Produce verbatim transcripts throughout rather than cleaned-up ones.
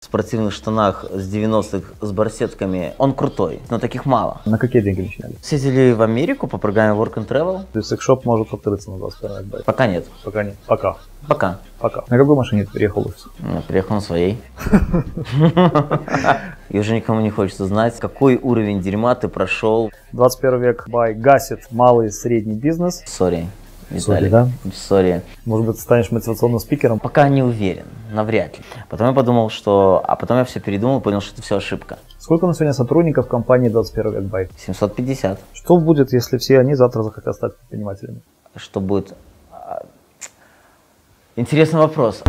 спортивных штанах с девяностых с барсетками, он крутой, но таких мало. На какие деньги начинали? Съездили в Америку по программе Work and Travel. То есть секшоп может открыться на двадцать первый век? Пока нет. Пока нет. Пока. Пока. Пока. На какой машине ты приехал в офис? Я приехал на своей. И уже никому не хочется знать, какой уровень дерьма ты прошел. двадцать первый век бай гасит малый и средний бизнес. Сори, Виталий. Сори, да? Сори. Может быть, ты станешь мотивационным спикером? Пока не уверен, навряд ли. Потом я подумал, что... А потом я все передумал, понял, что это все ошибка. Сколько на сегодня сотрудников в компании двадцать первый век бай? семьсот пятьдесят. Что будет, если все они завтра захотят стать предпринимателями? Что будет? Интересный вопрос.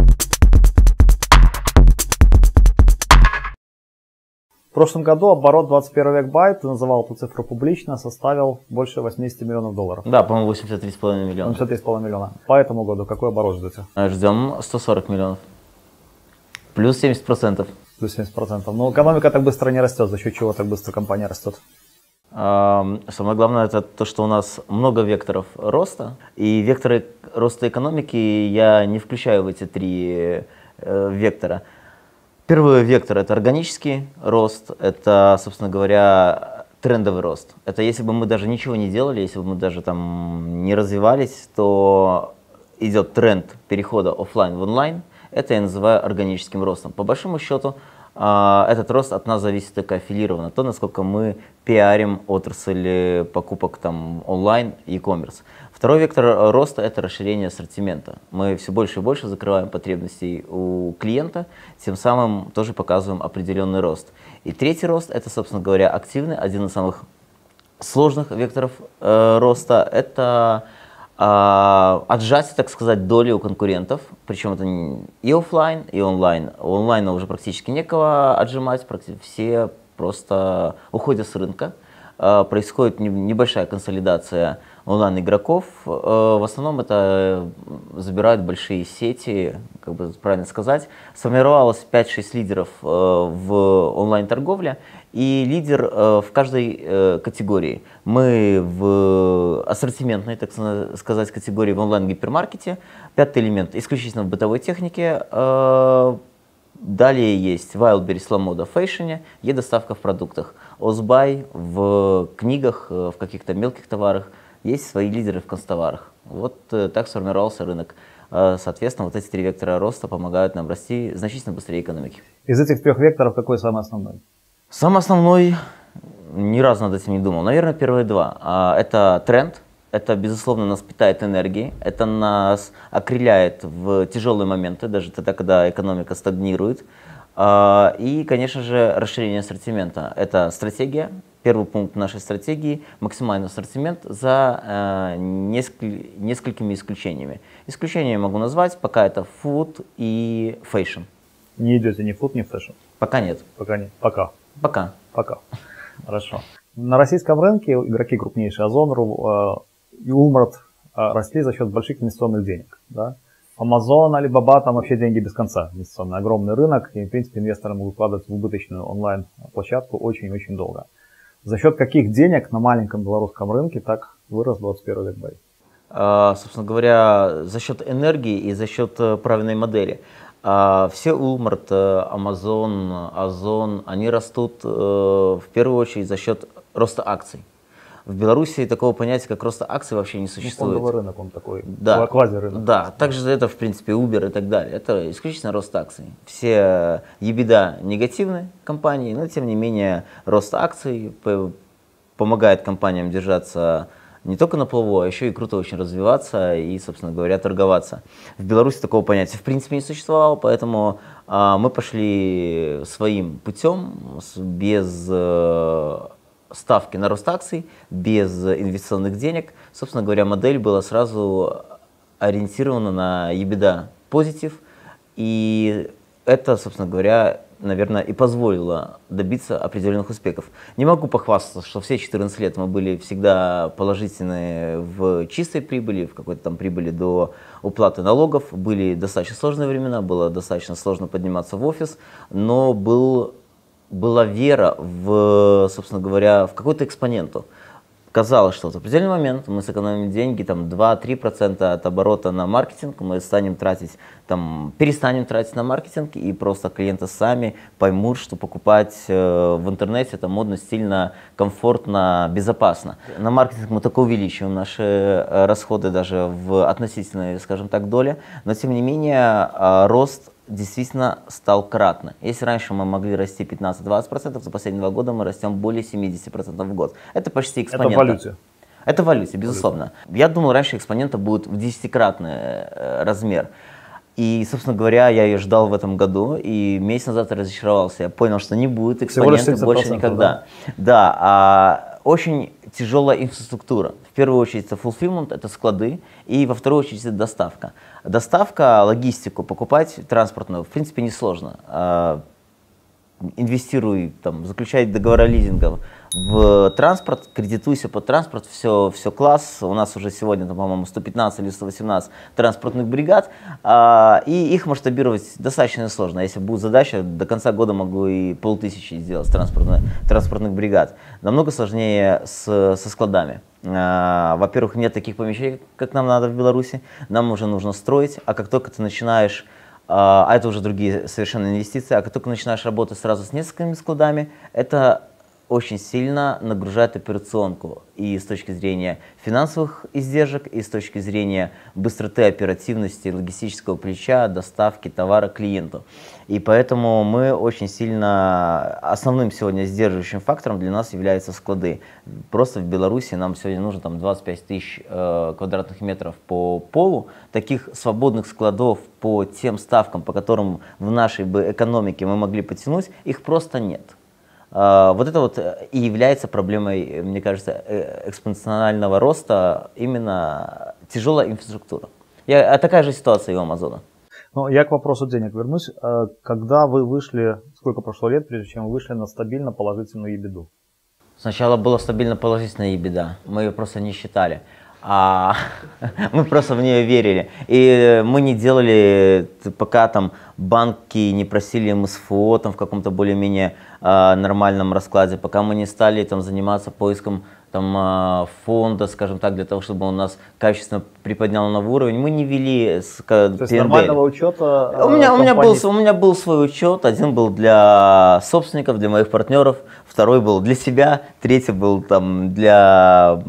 В прошлом году оборот двадцать первый век бай, ты называл эту цифру публично, составил больше восьмидесяти миллионов долларов. Да, по-моему, восемьдесят три с половиной миллиона. восемьдесят три с половиной миллиона. По этому году какой оборот ждете? Ждем сто сорок миллионов. Плюс семьдесят процентов. Плюс семьдесят процентов. Но экономика так быстро не растет. За счет чего так быстро компания растет? Самое главное это то, что у нас много векторов роста. И векторы роста экономики я не включаю в эти три э, вектора. Первый вектор – это органический рост, это, собственно говоря, трендовый рост. Это если бы мы даже ничего не делали, если бы мы даже там не развивались, то идет тренд перехода офлайн в онлайн. Это я называю органическим ростом. По большому счету, этот рост от нас зависит только аффилированно, то, насколько мы пиарим отрасль покупок там онлайн и e-commerce. Второй вектор роста – это расширение ассортимента. Мы все больше и больше закрываем потребностей у клиента, тем самым тоже показываем определенный рост. И третий рост – это, собственно говоря, активный, один из самых сложных векторов э, роста – это э, отжатие, так сказать, доли у конкурентов. Причем это и офлайн, и онлайн. У онлайна уже практически некого отжимать, практически все просто уходят с рынка. Э, происходит не, небольшая консолидация онлайн-игроков. В основном это забирают большие сети, как бы правильно сказать. Сформировалось пять-шесть лидеров в онлайн-торговле и лидер в каждой категории. Мы в ассортиментной, так сказать, категории в онлайн-гипермаркете. Пятый элемент исключительно в бытовой технике. Далее есть Wildberries, Lamoda в фэшне, e-доставка в продуктах. Озбай в книгах, в каких-то мелких товарах. Есть свои лидеры в констоварах. Вот э, так сформировался рынок. Э, соответственно, вот эти три вектора роста помогают нам расти значительно быстрее экономики. Из этих трех векторов какой самый основной? Самый основной, ни разу над этим не думал. Наверное, первые два. А, это тренд. Это, безусловно, нас питает энергией. Это нас окрыляет в тяжелые моменты, даже тогда, когда экономика стагнирует. А, и, конечно же, расширение ассортимента. Это стратегия. Первый пункт нашей стратегии – максимальный ассортимент за э, несколь, несколькими исключениями. Исключения я могу назвать, пока это food и fashion. Не идете ни в food, ни в fashion? Пока нет. Пока нет. Пока. Пока. Пока. Хорошо. На российском рынке игроки крупнейшие Озон и Улмарт росли за счет больших инвестиционных денег. Да? Amazon, Alibaba, там вообще деньги без конца. Инвестиционный огромный рынок, и в принципе инвесторы могут вкладывать в убыточную онлайн-площадку очень-очень долго. За счет каких денег на маленьком белорусском рынке так вырос двадцать первый век бай? А, собственно говоря, за счет энергии и за счет правильной модели. А, все Улмарт, Amazon, Озон, они растут в первую очередь за счет роста акций. В Беларуси такого понятия, как роста акций, вообще не существует. Ну, фондовый рынок, он такой, да, квазирынок. Да, также это, в принципе, Uber и так далее. Это исключительно рост акций. Все EBITDA негативны компании, но, тем не менее, рост акций помогает компаниям держаться не только на плаву, а еще и круто очень развиваться и, собственно говоря, торговаться. В Беларуси такого понятия, в принципе, не существовало, поэтому а, мы пошли своим путем, без... ставки на рост акций, без инвестиционных денег. Собственно говоря, модель была сразу ориентирована на EBITDA позитив, и это, собственно говоря, наверное, и позволило добиться определенных успехов. Не могу похвастаться, что все четырнадцать лет мы были всегда положительны в чистой прибыли, в какой-то там прибыли до уплаты налогов. Были достаточно сложные времена, было достаточно сложно подниматься в офис, но был была вера в, собственно говоря, в какую-то экспоненту. казалось, что в определенный момент мы сэкономим деньги, там два-три процента от оборота на маркетинг, мы станем тратить, там, перестанем тратить на маркетинг, и просто клиенты сами поймут, что покупать э, в интернете это модно, стильно, комфортно, безопасно. На маркетинг мы только увеличиваем наши э, расходы даже в относительной, скажем так, доле, но тем не менее э, рост действительно стал кратно. Если раньше мы могли расти пятнадцать-двадцать процентов, за последние два года мы растем более семидесяти процентов в год. Это почти экспонента. Это в валюте? Это в валюте, безусловно. Валюта. Я думал, раньше экспонента будет в десятикратный э, размер. И, собственно говоря, я ее ждал в этом году, и месяц назад разочаровался. Я понял, что не будет экспонента больше никогда. Да, да а очень тяжелая инфраструктура. В первую очередь это fulfillment, это склады, и во вторую очередь это доставка. Доставка, логистику покупать транспортную, в принципе, несложно. Инвестируй, там, заключай договора лизингов в транспорт, кредитуйся под транспорт, все, все класс. У нас уже сегодня, по-моему, сто пятнадцать или сто восемнадцать транспортных бригад, а, и их масштабировать достаточно сложно. Если будет задача, до конца года могу и полтысячи сделать транспортных, транспортных бригад. Намного сложнее с, со складами. А, во-первых, нет таких помещений, как нам надо в Беларуси, нам уже нужно строить, а как только ты начинаешь, а это уже другие совершенно инвестиции, а как только начинаешь работать сразу с несколькими складами, это очень сильно нагружает операционку и с точки зрения финансовых издержек, и с точки зрения быстроты, оперативности, логистического плеча, доставки товара клиенту. И поэтому мы очень сильно, основным сегодня сдерживающим фактором для нас являются склады. Просто в Беларуси нам сегодня нужно там двадцать пять тысяч э, квадратных метров по полу. Таких свободных складов по тем ставкам, по которым в нашей бы экономике мы могли потянуть, их просто нет. Вот это вот и является проблемой, мне кажется, экспоненциального роста, именно тяжелая инфраструктура. Я, а такая же ситуация и у Амазона. Ну, я к вопросу денег вернусь. Когда вы вышли, сколько прошло лет, прежде чем вы вышли на стабильно положительную EBITDA? Сначала была стабильно положительная EBITDA, мы ее просто не считали. А мы просто в нее верили. И мы не делали, пока там банки не просили эм эс эф о там, в каком-то более-менее э, нормальном раскладе, пока мы не стали там заниматься поиском там, э, фонда, скажем так, для того, чтобы он нас качественно приподнял на уровень, мы не вели с, То есть нормального учета э, у, меня, у, меня был, у меня был свой учет, один был для собственников, для моих партнеров, второй был для себя, третий был там для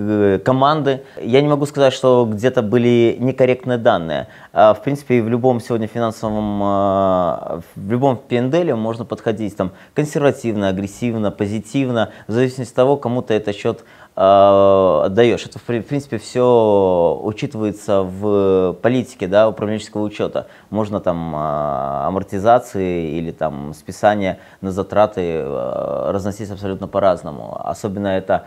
команды. Я не могу сказать, что где-то были некорректные данные. В принципе, в любом сегодня финансовом, в любом пи энд эл можно подходить там консервативно, агрессивно, позитивно, в зависимости от того, кому ты этот счет отдаешь. Это, в принципе, все учитывается в политике, да, управленческого учета. Можно там амортизации или там списания на затраты разносить абсолютно по-разному. Особенно это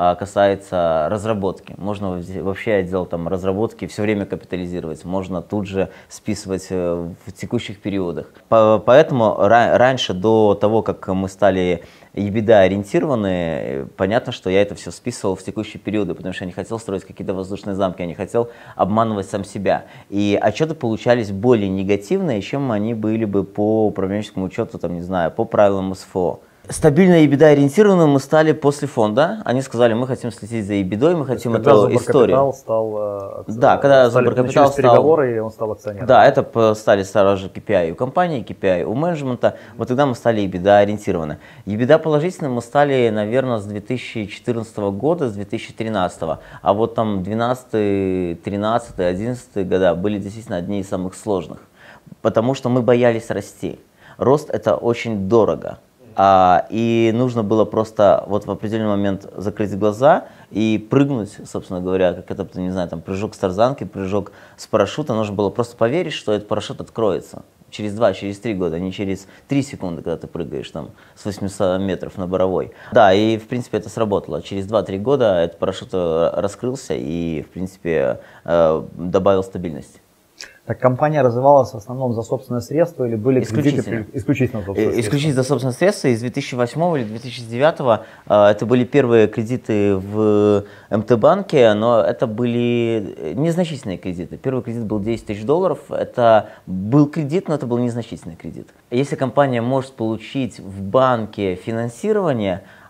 касается разработки. Можно вообще отдел там разработки все время капитализировать, можно тут же списывать в текущих периодах. Поэтому раньше, до того, как мы стали EBITDA ориентированы, понятно, что я это все списывал в текущие периоды, потому что я не хотел строить какие-то воздушные замки, я не хотел обманывать сам себя. И отчеты получались более негативные, чем они были бы по управленческому учету, там, не знаю, по правилам эм эс эф о. Стабильно EBITDA ориентированным мы стали после фонда. Они сказали, мы хотим следить за EBITDA, мы хотим эту историю. Стал, да, когда Зубркапитал стал... переговоры, и он стал акционером. Да, это стали сразу же кей пи ай у компании, кей пи ай у менеджмента. Вот тогда мы стали EBITDA ориентированы. EBITDA положительным мы стали, наверное, с две тысячи четырнадцатого года, с две тысячи тринадцатого. А вот там двенадцатый, тринадцатый, одиннадцатый года были действительно одни из самых сложных. Потому что мы боялись расти. Рост это очень дорого. А, и нужно было просто вот в определенный момент закрыть глаза и прыгнуть, собственно говоря, как это, не знаю, там прыжок с тарзанки, прыжок с парашюта. Нужно было просто поверить, что этот парашют откроется через два, через три года, а не через три секунды, когда ты прыгаешь там с восьмисот метров на Боровой. Да, и в принципе это сработало. Через два-три года этот парашют раскрылся и в принципе добавил стабильности. Так компания развивалась в основном за собственные средства или были исключительно. кредиты исключительно за собственные средства? Исключительно за собственные средства. Из две тысячи восьмого или две тысячи девятого э, это были первые кредиты в эм тэ банке, но это были незначительные кредиты. Первый кредит был десять тысяч долларов. Это был кредит, но это был незначительный кредит. Если компания может получить в банке финансирование,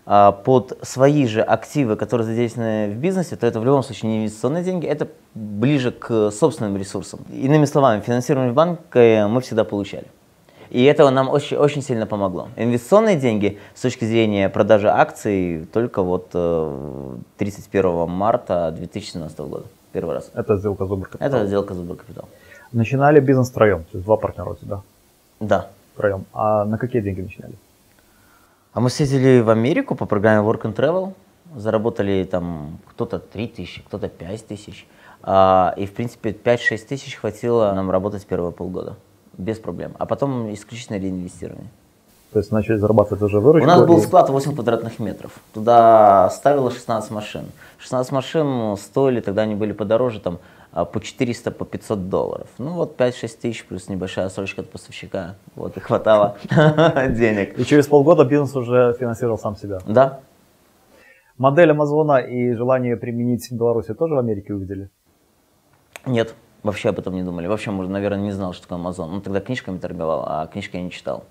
а, под свои же активы, которые задействованы в бизнесе, то это в любом случае не инвестиционные деньги, это ближе к собственным ресурсам. Иными словами, финансирование в банке мы всегда получали. И это нам очень, очень сильно помогло. Инвестиционные деньги с точки зрения продажи акций только вот тридцать первого марта две тысячи семнадцатого года. Первый раз. Это сделка Зубр Капитал. Это сделка Зубр Капитал. Начинали бизнес втроем, то есть два партнера у тебя? Да. Втроем. А на какие деньги начинали? А мы съездили в Америку по программе Work and Travel. Заработали там кто-то три тысячи, кто-то пять тысяч. А, и в принципе пять-шесть тысяч хватило нам работать первые полгода. Без проблем. А потом исключительно реинвестирование. То есть начали зарабатывать уже выручку? У нас был и... склад восемь квадратных метров. Туда ставило шестнадцать машин. шестнадцать машин стоили, тогда они были подороже, там по четыреста, по пятьсот долларов. Ну вот пять-шесть тысяч плюс небольшая срочка от поставщика. Вот и хватало денег. И через полгода бизнес уже финансировал сам себя? Да. Модель Амазона и желание применить в Беларуси тоже в Америке увидели? Нет. Вообще об этом не думали. Вообще, может, наверное, не знал, что такое Amazon. Ну, тогда книжками торговал, а книжки я не читал.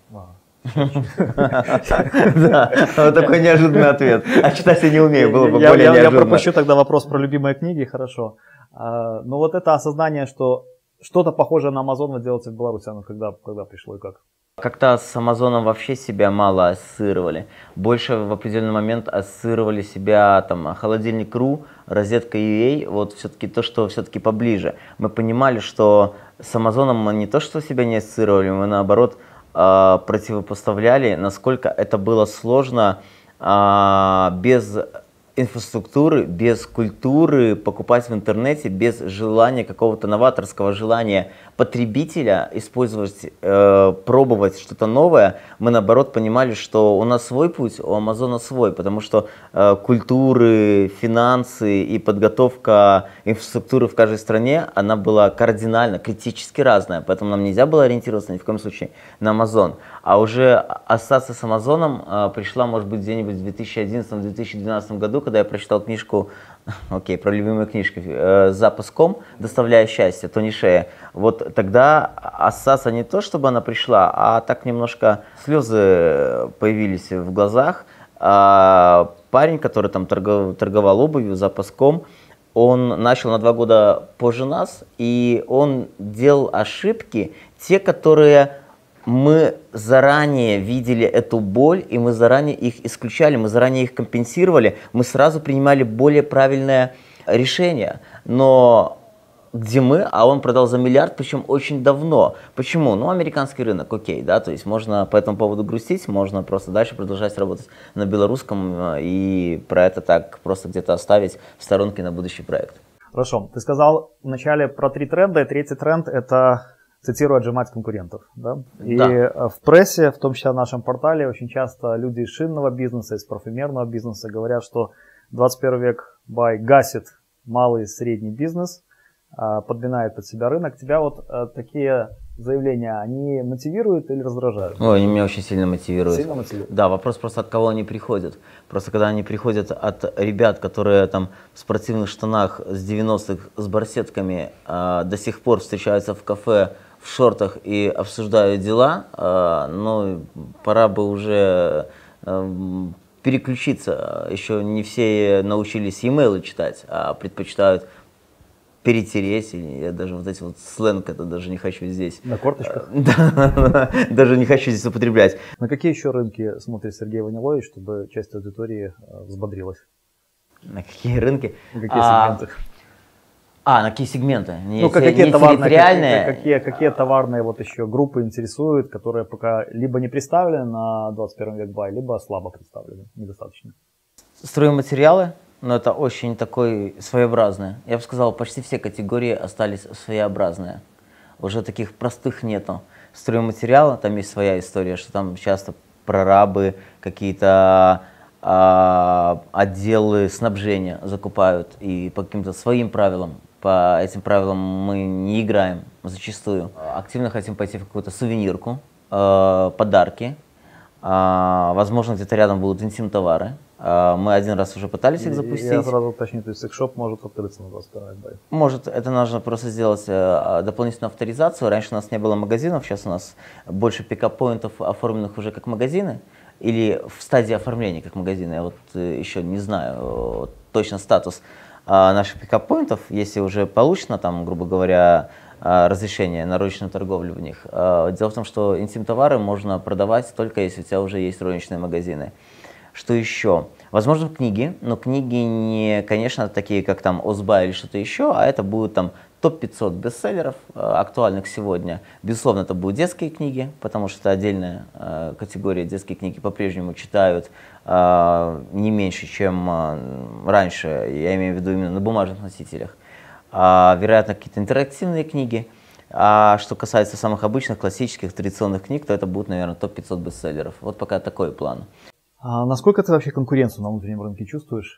Да, вот такой неожиданный ответ. А читать я не умею, было бы более неожиданно. Я пропущу тогда вопрос про любимые книги, хорошо. Но вот это осознание, что что-то похожее на Amazon делается в Беларуси, оно когда пришло и как? Как-то с Амазоном вообще себя мало ассоциировали. Больше в определенный момент ассоциировали себя там холодильник точка ру, розетка точка ю а, вот все-таки то, что все-таки поближе. Мы понимали, что с Амазоном мы не то, что себя не ассоциировали, мы наоборот э, противопоставляли, насколько это было сложно э, без инфраструктуры, без культуры покупать в интернете, без желания какого-то новаторского желания потребителя использовать, э, пробовать что-то новое, мы наоборот понимали, что у нас свой путь, у Амазона свой, потому что э, культуры, финансы и подготовка инфраструктуры в каждой стране, она была кардинально, критически разная, поэтому нам нельзя было ориентироваться ни в коем случае на Амазон. А уже ассоциация с Амазоном э, пришла, может быть, где-нибудь в две тысячи одиннадцатом — две тысячи двенадцатом году, когда я прочитал книжку, окей, про любимую книжку э, «Запас точка ком», «Доставляя счастье», Тони Шея. Вот тогда ассоциация не то, чтобы она пришла, а так немножко слезы появились в глазах. А парень, который там торгов, торговал обувью, «Запас точка ком», он начал на два года позже нас, и он делал ошибки, те, которые... Мы заранее видели эту боль, и мы заранее их исключали, мы заранее их компенсировали, мы сразу принимали более правильное решение. Но где мы, а он продал за миллиард, причем очень давно. Почему? Ну, американский рынок, окей, да, то есть можно по этому поводу грустить, можно просто дальше продолжать работать на белорусском и про это так просто где-то оставить в сторонке на будущий проект. Хорошо, ты сказал вначале про три тренда, и третий тренд – это... цитирую, отжимать конкурентов. Да? И да. В прессе, в том числе на нашем портале, очень часто люди из шинного бизнеса, из парфюмерного бизнеса говорят, что двадцать первый век бай гасит малый и средний бизнес, подминает под себя рынок. Тебя вот такие заявления, они мотивируют или раздражают? Ой, они меня очень сильно мотивируют. Сильно мотивируют? Да, вопрос просто, от кого они приходят. Просто когда они приходят от ребят, которые там в спортивных штанах с девяностых с барсетками э, до сих пор встречаются в кафе в шортах и обсуждают дела, э, ну, пора бы уже э, переключиться. Еще не все научились e-mail читать, а предпочитают перетереть, я даже вот эти вот сленг, это даже не хочу здесь. На корточках? Да, даже не хочу здесь употреблять. На какие еще рынки смотрит Сергей Ванилович, чтобы часть аудитории взбодрилась? На какие рынки? На какие сегменты? А, на какие сегменты? Не, ну, те, какие, не товарные, территориальные. Какие, какие, какие товарные вот еще группы интересуют, которые пока либо не представлены на двадцать первый век бай, либо слабо представлены, недостаточно? Стройматериалы, но это очень такой своеобразное. Я бы сказал, почти все категории остались своеобразные. Уже таких простых нету. Стройматериалы, там есть своя история, что там часто прорабы, какие-то а, отделы снабжения закупают и по каким-то своим правилам. По этим правилам мы не играем зачастую. Активно хотим пойти в какую-то сувенирку, э, подарки. Э, возможно, где-то рядом будут интим-товары. Э, мы один раз уже пытались их запустить. Я сразу уточню, то есть секшоп может открыться на двадцать второй век бай? Может, это нужно просто сделать э, дополнительную авторизацию. Раньше у нас не было магазинов, сейчас у нас больше пикап-поинтов, оформленных уже как магазины. или в стадии оформления как магазина. Я вот еще не знаю точно статус наших пикап-поинтов, если уже получено, там, грубо говоря, разрешение на розничную торговлю в них. Дело в том, что интим-товары можно продавать только если у тебя уже есть розничные магазины. Что еще? Возможно, книги, но книги не, конечно, такие, как там Озба или что-то еще, а это будут там топ пятьсот бестселлеров, актуальных сегодня. Безусловно, это будут детские книги, потому что это отдельная э, категория. Детские книги по-прежнему читают э, не меньше, чем э, раньше, я имею в виду именно на бумажных носителях. А, вероятно, какие-то интерактивные книги. А что касается самых обычных, классических, традиционных книг, то это будут, наверное, топ пятьсот бестселлеров. Вот пока такой план. А насколько ты вообще конкуренцию на внутреннем рынке чувствуешь?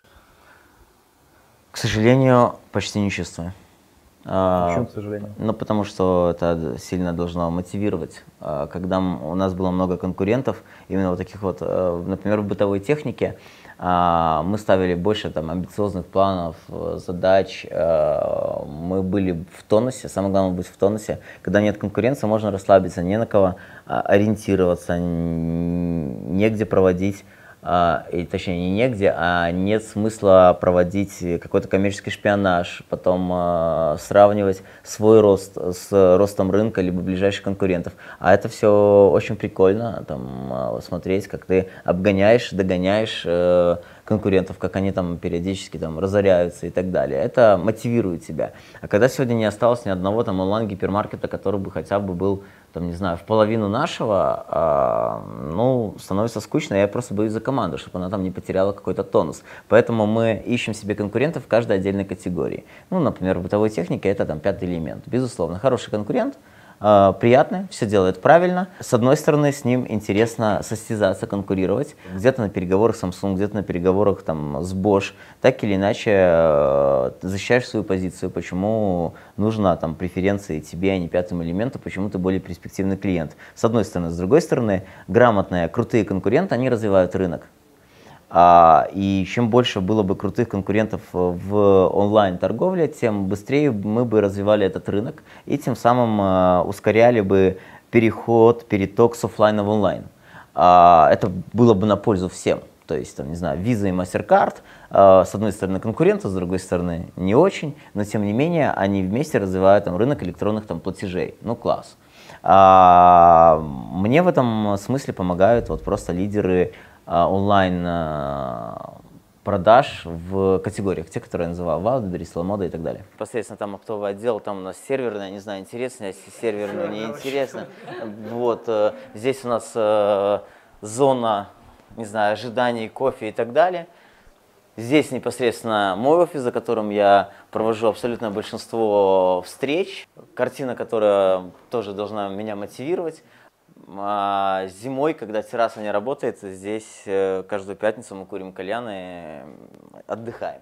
К сожалению, почти не чувствую. Почему, к сожалению? Ну, потому что это сильно должно мотивировать. Когда у нас было много конкурентов, именно вот таких вот, например, в бытовой технике, мы ставили больше там амбициозных планов, задач, мы были в тонусе, самое главное быть в тонусе. Когда нет конкуренции, можно расслабиться, не на кого ориентироваться, негде проводить, и, точнее, не негде, а нет смысла проводить какой-то коммерческий шпионаж, потом э, сравнивать свой рост с ростом рынка либо ближайших конкурентов. А это все очень прикольно, там, э, смотреть, как ты обгоняешь, догоняешь э, конкурентов, как они там периодически там разоряются и так далее. Это мотивирует тебя. А когда сегодня не осталось ни одного там онлайн-гипермаркета, который бы хотя бы был, там, не знаю, в половину нашего, а, ну, становится скучно, я просто боюсь за команду, чтобы она там не потеряла какой-то тонус. Поэтому мы ищем себе конкурентов в каждой отдельной категории. Ну, например, в бытовой технике это там пятый элемент. Безусловно, хороший конкурент, а, приятный, все делает правильно. С одной стороны, с ним интересно состязаться, конкурировать. Где-то на переговорах с Samsung, где-то на переговорах там, с Bosch. Так или иначе, э, ты защищаешь свою позицию, почему нужна там преференции тебе, а не пятому элементу, почему ты более перспективный клиент. С одной стороны. С другой стороны, грамотные, крутые конкуренты, они развивают рынок. А, и чем больше было бы крутых конкурентов в онлайн-торговле, тем быстрее мы бы развивали этот рынок и тем самым а, ускоряли бы переход, переток с офлайна в онлайн. А, это было бы на пользу всем. То есть, там, не знаю, Visa и MasterCard, э, с одной стороны конкуренты, с другой стороны не очень, но тем не менее они вместе развивают там, рынок электронных там, платежей. Ну, класс. А, мне в этом смысле помогают вот, просто лидеры а, онлайн а, продаж в категориях, те, которые я называл, Wildberries, Lamoda и так далее. Непосредственно там оптовый отдел, там у нас серверная, не знаю, интересно, если серверную не интересно. Вот, э, здесь у нас э, зона, не знаю, ожиданий, кофе и так далее. Здесь непосредственно мой офис, за которым я провожу абсолютное большинство встреч. Картина, которая тоже должна меня мотивировать. А зимой, когда терраса не работает, здесь каждую пятницу мы курим кальяны, отдыхаем.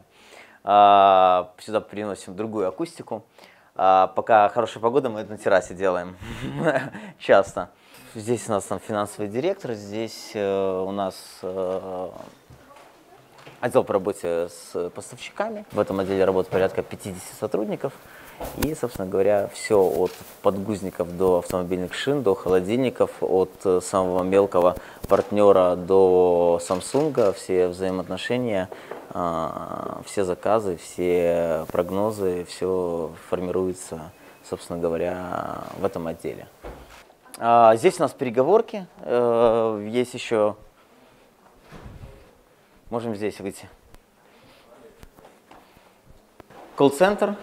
А сюда приносим другую акустику. А пока хорошая погода, мы это на террасе делаем часто. Здесь у нас там финансовый директор, здесь э, у нас э, отдел по работе с поставщиками. В этом отделе работает порядка пятидесяти сотрудников. И, собственно говоря, все от подгузников до автомобильных шин, до холодильников, от самого мелкого партнера до Samsung, все взаимоотношения, э, все заказы, все прогнозы, все формируется, собственно говоря, в этом отделе. А, здесь у нас переговорки, э, есть еще, можем здесь выйти, колл-центр.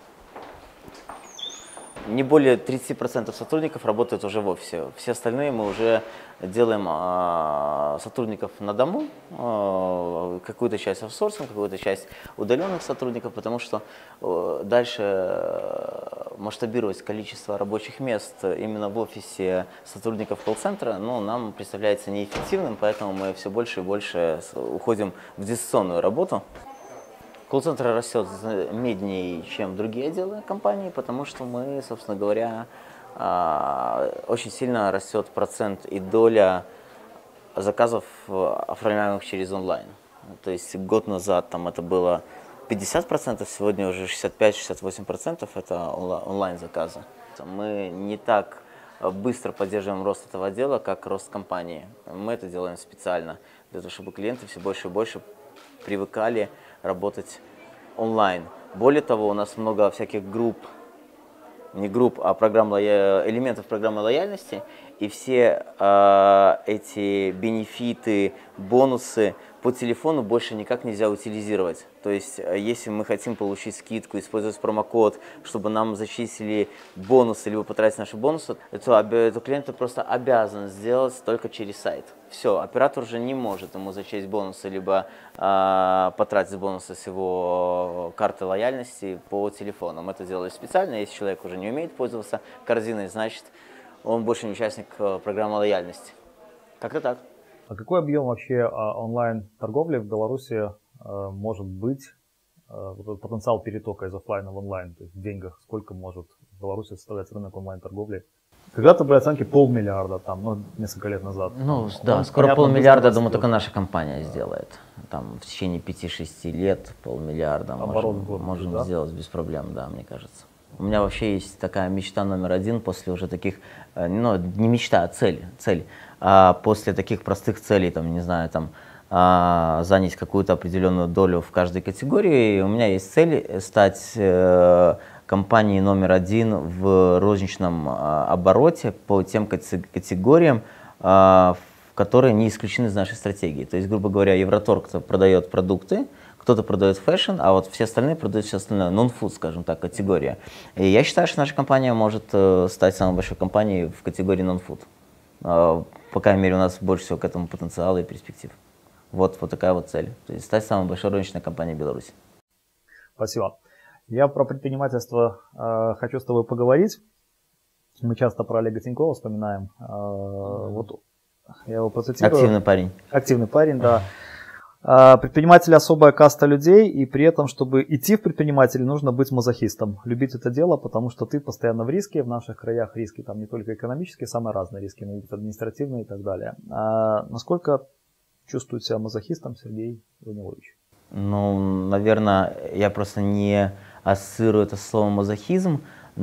Не более тридцати процентов сотрудников работают уже в офисе. Все остальные мы уже делаем а, сотрудников на дому, а, какую-то часть офсорсинг, какую-то часть удаленных сотрудников, потому что а, дальше масштабировать количество рабочих мест именно в офисе сотрудников колл-центра, ну, нам представляется неэффективным, поэтому мы все больше и больше уходим в дистанционную работу. Колл-центр растет медленнее, чем другие отделы компании, потому что мы, собственно говоря, очень сильно растет процент и доля заказов, оформляемых через онлайн. То есть год назад там это было пятьдесят процентов, сегодня уже шестьдесят пять — шестьдесят восемь процентов это онлайн-заказы. Мы не так быстро поддерживаем рост этого отдела, как рост компании. Мы это делаем специально, для того, чтобы клиенты все больше и больше привыкали работать онлайн. Более того, у нас много всяких групп, не групп, а программ, элементов программы лояльности, и все э, эти бенефиты, бонусы по телефону больше никак нельзя утилизировать. То есть, если мы хотим получить скидку, использовать промокод, чтобы нам зачислили бонусы, либо потратить наши бонусы, то, то клиент просто обязан сделать только через сайт. Все, оператор уже не может ему зачесть бонусы, либо э, потратить бонусы с его карты лояльности по телефону. Мы это делали специально. Если человек уже не умеет пользоваться корзиной, значит, он больше не участник программы лояльности. Как-то так. А какой объем вообще онлайн-торговли в Беларуси а, может быть, а, вот потенциал перетока из офлайна в онлайн, то есть в деньгах, сколько может в Беларуси составлять рынок онлайн-торговли? Когда-то были оценки полмиллиарда, там, ну, несколько лет назад. Ну, Он, да, он, скоро понятно, полмиллиарда, думаю, только наша компания сделает. Там в течение пяти-шести лет полмиллиарда Оборот можем, год, можем да? сделать без проблем, да, мне кажется. У меня вообще есть такая мечта номер один после уже таких, ну, не мечта, а цель, цель. А после таких простых целей, там, не знаю, там, а, занять какую-то определенную долю в каждой категории, у меня есть цель стать э, компанией номер один в розничном а, обороте по тем категориям, а, которые не исключены из нашей стратегии. То есть, грубо говоря, Евроторг продает продукты, кто-то продает фэшн, а вот все остальные продают все остальное, non-food, скажем так, категория. И я считаю, что наша компания может э, стать самой большой компанией в категории non-food. Э, по крайней мере, у нас больше всего к этому потенциала и перспектив. Вот, вот такая вот цель. То есть стать самой большой розничной компанией в Беларуси. Спасибо. Я про предпринимательство э, хочу с тобой поговорить. Мы часто про Олега Тинькова вспоминаем. Э, mm-hmm. Вот я его процитирую. Активный парень. Активный парень, да. Предприниматели особая каста людей, и при этом, чтобы идти в предприниматели, нужно быть мазохистом. Любить это дело, потому что ты постоянно в риске. В наших краях риски там не только экономические, самые разные риски, могут быть административные и так далее. А насколько чувствует себя мазохистом Сергей Данилович? Ну, наверное, я просто не ассоциирую это словом мазохизм,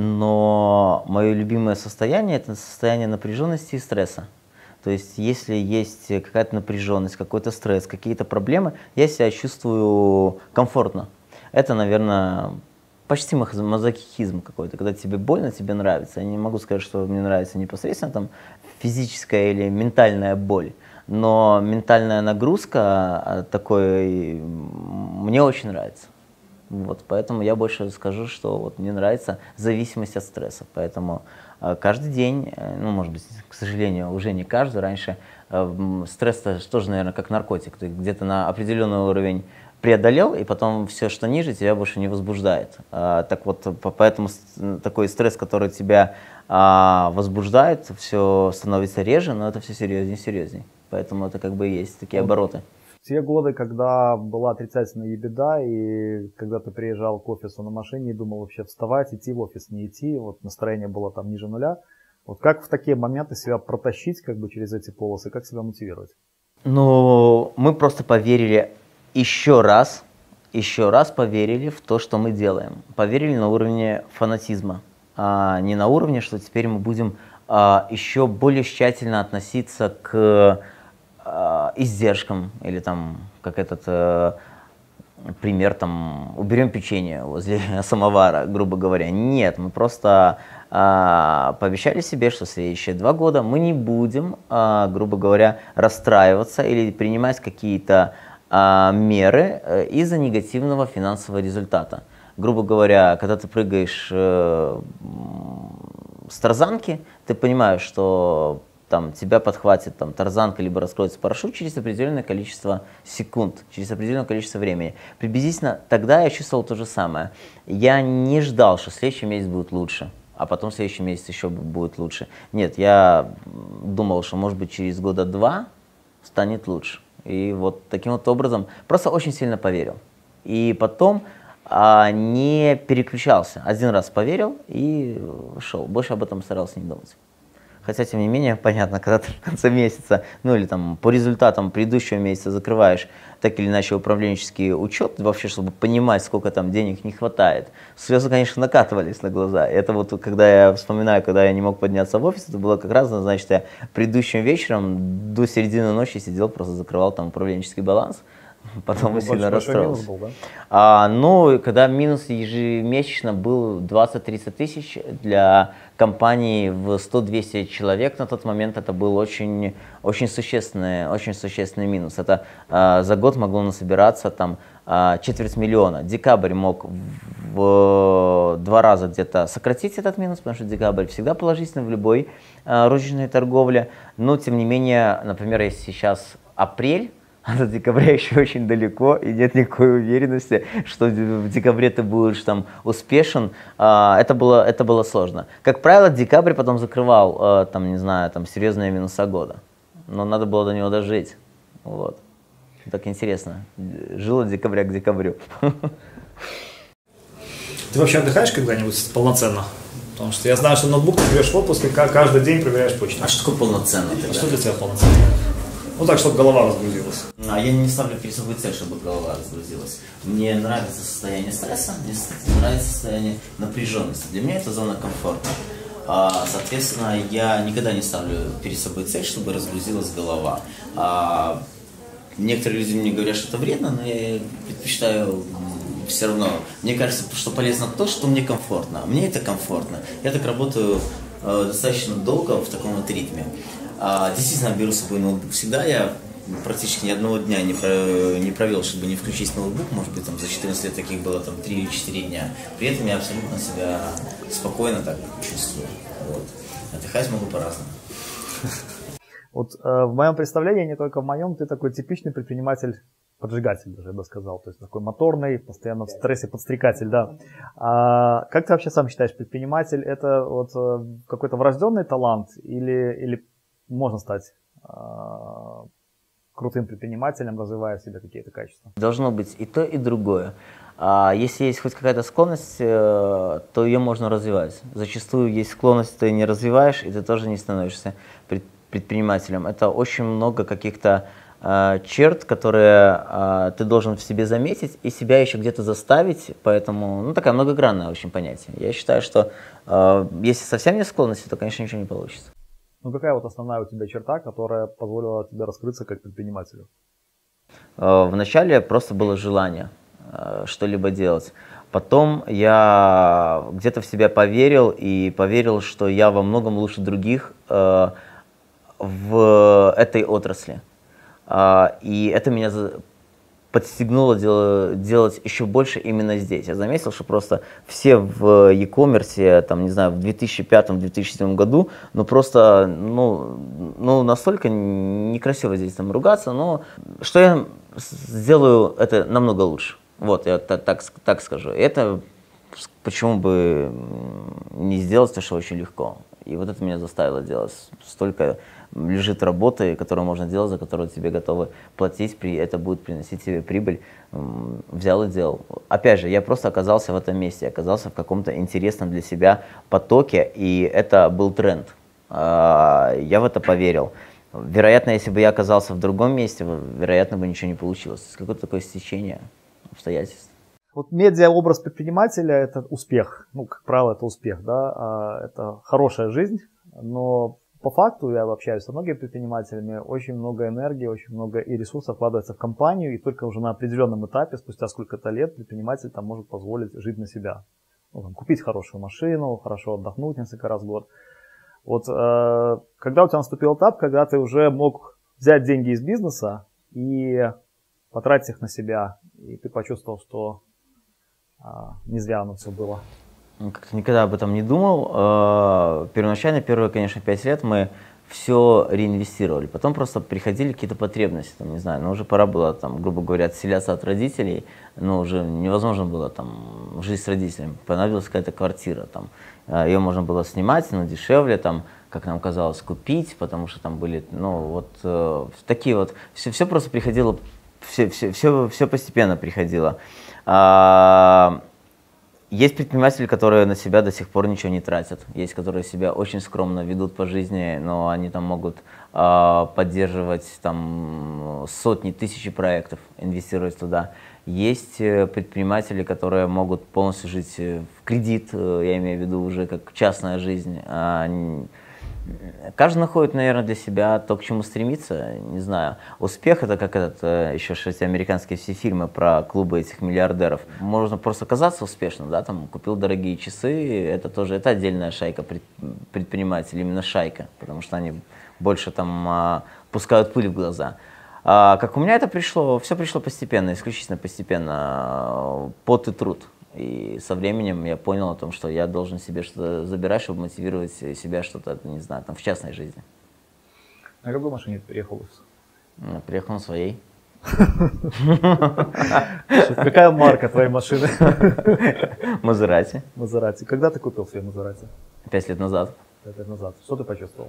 но мое любимое состояние – это состояние напряженности и стресса. То есть, если есть какая-то напряженность, какой-то стресс, какие-то проблемы, я себя чувствую комфортно. Это, наверное, почти мазохизм какой-то, когда тебе больно, тебе нравится. Я не могу сказать, что мне нравится непосредственно там физическая или ментальная боль, но ментальная нагрузка такой мне очень нравится. Вот, поэтому я больше скажу, что вот мне нравится зависимость от стресса. Поэтому э, каждый день, э, ну, может быть, к сожалению, уже не каждый, раньше э, стресс тоже, наверное, как наркотик. Ты где-то на определенный уровень преодолел, и потом все, что ниже, тебя больше не возбуждает. А, так вот, по, поэтому такой стресс, который тебя а, возбуждает, все становится реже, но это все серьезнее и серьезнее. Поэтому это как бы и есть такие обороты. В те годы, когда была отрицательная ебеда, и когда ты приезжал к офису на машине и думал вообще вставать, идти в офис, не идти, вот настроение было там ниже нуля, вот как в такие моменты себя протащить как бы через эти полосы, как себя мотивировать? Ну, мы просто поверили еще раз, еще раз поверили в то, что мы делаем. Поверили на уровне фанатизма, а не на уровне, что теперь мы будем а, еще более тщательно относиться к издержкам, или там, как этот э, пример, там, уберем печенье возле самовара, грубо говоря. Нет, мы просто э, пообещали себе, что в следующие два года мы не будем, э, грубо говоря, расстраиваться или принимать какие-то э, меры э, из-за негативного финансового результата. Грубо говоря, когда ты прыгаешь э, с тарзанки, ты понимаешь, что там, тебя подхватит там, тарзанка, либо раскроется парашют через определенное количество секунд, через определенное количество времени. Приблизительно тогда я чувствовал то же самое. Я не ждал, что следующий месяц будет лучше, а потом следующий месяц еще будет лучше. Нет, я думал, что может быть через года два станет лучше. И вот таким вот образом просто очень сильно поверил. И потом а, не переключался. Один раз поверил и шел. Больше об этом старался не думать. Хотя, тем не менее, понятно, когда ты в конце месяца, ну или там по результатам предыдущего месяца закрываешь так или иначе управленческий учет, вообще, чтобы понимать, сколько там денег не хватает, слезы, конечно, накатывались на глаза. Это вот, когда я вспоминаю, когда я не мог подняться в офис, это было как раз, значит, я предыдущим вечером до середины ночи сидел, просто закрывал там управленческий баланс. Потом ну, сильно расстроился. Был, да? а, ну, когда минус ежемесячно был двадцать-тридцать тысяч для компании в сто-двести человек, на тот момент это был очень, очень, существенный, очень существенный минус. Это а, за год могло насобираться там а, четверть миллиона. Декабрь мог в, в два раза где-то сократить этот минус, потому что декабрь всегда положительный в любой а, розничной торговле. Но, тем не менее, например, если сейчас апрель, а до декабря еще очень далеко, и нет никакой уверенности, что в декабре ты будешь там успешен. Это было, это было сложно. Как правило, декабрь потом закрывал, там, не знаю, там, серьезные минуса года. Но надо было до него дожить. Вот. Так интересно. Жил от декабря к декабрю. Ты вообще отдыхаешь когда-нибудь полноценно? Потому что я знаю, что ноутбук ты берешь в отпуск и каждый день проверяешь почту. А что такое полноценно? А что для тебя полноценно? Ну так, чтобы голова разгрузилась. А я не ставлю перед собой цель, чтобы голова разгрузилась. Мне нравится состояние стресса, мне нравится состояние напряженности. Для меня это зона комфорта. А, соответственно, я никогда не ставлю перед собой цель, чтобы разгрузилась голова. А, некоторые люди мне говорят, что это вредно, но я предпочитаю все равно. Мне кажется, что полезно то, что мне комфортно. Мне это комфортно. Я так работаю э, достаточно долго в таком вот ритме. А, действительно, беру с собой ноутбук всегда. Я практически ни одного дня не, про, не провел, чтобы не включить ноутбук. Может быть, там, за четырнадцать лет таких было там три или четыре дня. При этом я абсолютно себя спокойно так чувствую. Вот. Отдыхать могу по-разному. Вот э, в моем представлении, не только в моем, ты такой типичный предприниматель-поджигатель, даже я бы сказал. То есть такой моторный, постоянно в стрессе подстрекатель, да. А как ты вообще сам считаешь, предприниматель это вот какой-то врожденный талант или, или можно стать э, крутым предпринимателем, развивая в себе какие-то качества? Должно быть и то, и другое. А если есть хоть какая-то склонность, то ее можно развивать. Зачастую есть склонность, ты не развиваешь, и ты тоже не становишься предпринимателем. Это очень много каких-то э, черт, которые э, ты должен в себе заметить и себя еще где-то заставить. Поэтому, ну, такая многогранная очень понятие. Я считаю, что э, если совсем нет склонности, то, конечно, ничего не получится. Ну, какая вот основная у тебя черта, которая позволила тебе раскрыться как предпринимателю? Э, вначале просто было желание э, что-либо делать. Потом я где-то в себя поверил и поверил, что я во многом лучше других э, в этой отрасли. И это меня подстегнуло делать еще больше именно здесь. Я заметил, что просто все в e-commerce, там, не знаю, в две тысячи пятом — две тысячи седьмом году, ну просто, ну, ну настолько некрасиво здесь там ругаться, но что я сделаю это намного лучше. Вот, я так, так, так скажу. Это почему бы не сделать то, что очень легко. И вот это меня заставило делать. Столько лежит работы, которую можно делать, за которую тебе готовы платить, при это будет приносить тебе прибыль. Взял и делал. Опять же, я просто оказался в этом месте, оказался в каком-то интересном для себя потоке, и это был тренд. Я в это поверил. Вероятно, если бы я оказался в другом месте, вероятно, бы ничего не получилось. Какое-то такое стечение обстоятельств. Вот медиа-образ предпринимателя – это успех. Ну, как правило, это успех, да. Это хорошая жизнь, но по факту, я общаюсь со многими предпринимателями, очень много энергии, очень много и ресурсов вкладывается в компанию, и только уже на определенном этапе, спустя сколько-то лет, предприниматель там может позволить жить на себя. Ну, там, купить хорошую машину, хорошо отдохнуть несколько раз в год. Вот э, когда у тебя наступил этап, когда ты уже мог взять деньги из бизнеса и потратить их на себя, и ты почувствовал, что э, не зря оно все было? Как-то никогда об этом не думал. Первоначально, первые, конечно, пять лет мы все реинвестировали. Потом просто приходили какие-то потребности, там, не знаю, но уже пора было, там, грубо говоря, отселяться от родителей, но уже невозможно было там жить с родителями. Понадобилась какая-то квартира, там, ее можно было снимать, но дешевле, там, как нам казалось, купить, потому что там были, ну, вот э, такие вот, все, все просто приходило, все, все, все, все постепенно приходило. А, Есть предприниматели, которые на себя до сих пор ничего не тратят. Есть, которые себя очень скромно ведут по жизни, но они там могут э, поддерживать там, сотни, тысячи проектов, инвестировать туда. Есть предприниматели, которые могут полностью жить в кредит, я имею в виду уже как частная жизнь. Каждый находит, наверное, для себя то, к чему стремится, не знаю. Успех — это как этот, еще эти американские все фильмы про клубы этих миллиардеров. Можно просто казаться успешным, да, там, купил дорогие часы, это тоже, это отдельная шайка предпринимателей, именно шайка, потому что они больше там пускают пыль в глаза. А как у меня это пришло, все пришло постепенно, исключительно постепенно, пот и труд. И со временем я понял о том, что я должен себе что-то забирать, чтобы мотивировать себя что-то, не знаю, там в частной жизни. На какой машине ты приехал? Я приехал на своей. Какая марка твоей машины? Мазерати. Мазерати. Когда ты купил себе Мазерати? Пять лет назад. Пять лет назад. Что ты почувствовал,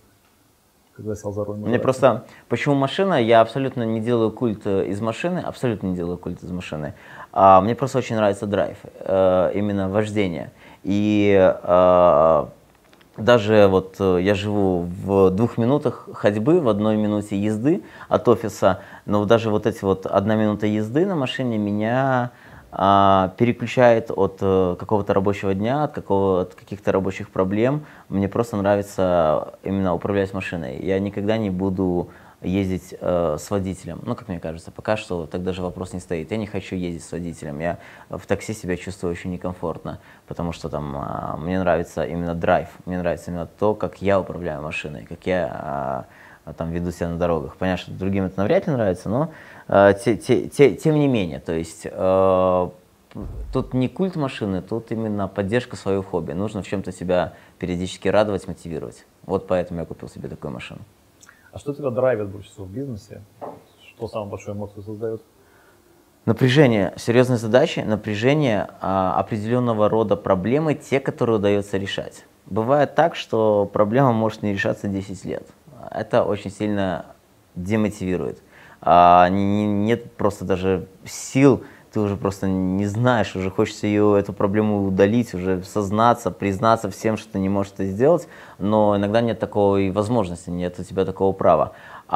когда сел за руль Мазерати? Мне просто, почему машина, я абсолютно не делаю культ из машины, абсолютно не делаю культ из машины. А, мне просто очень нравится драйв, э, именно вождение. И э, даже вот я живу в двух минутах ходьбы, в одной минуте езды от офиса, но даже вот эти вот одна минута езды на машине меня э, переключает от э, какого-то рабочего дня, от, какого, от каких-то рабочих проблем. Мне просто нравится именно управлять машиной. Я никогда не буду ездить э, с водителем, ну, как мне кажется, пока что так даже вопрос не стоит. Я не хочу ездить с водителем, я в такси себя чувствую очень некомфортно, потому что там э, мне нравится именно драйв, мне нравится именно то, как я управляю машиной, как я э, там веду себя на дорогах. Понятно, что другим это навряд ли нравится, но э, те, те, те, тем не менее, то есть э, тут не культ машины, тут именно поддержка своего хобби. Нужно в чем-то себя периодически радовать, мотивировать. Вот поэтому я купил себе такую машину. А что тебя драйвит больше всего в бизнесе? Что самую большую эмоцию создает? Напряжение, серьезные задачи, напряжение, а, определенного рода проблемы, те, которые удается решать. Бывает так, что проблема может не решаться десять лет. Это очень сильно демотивирует. А, не, нет просто даже сил, ты уже просто не знаешь, уже хочется ее, эту проблему удалить, уже сознаться, признаться всем, что ты не можешь это сделать, но иногда нет такой возможности, нет у тебя такого права.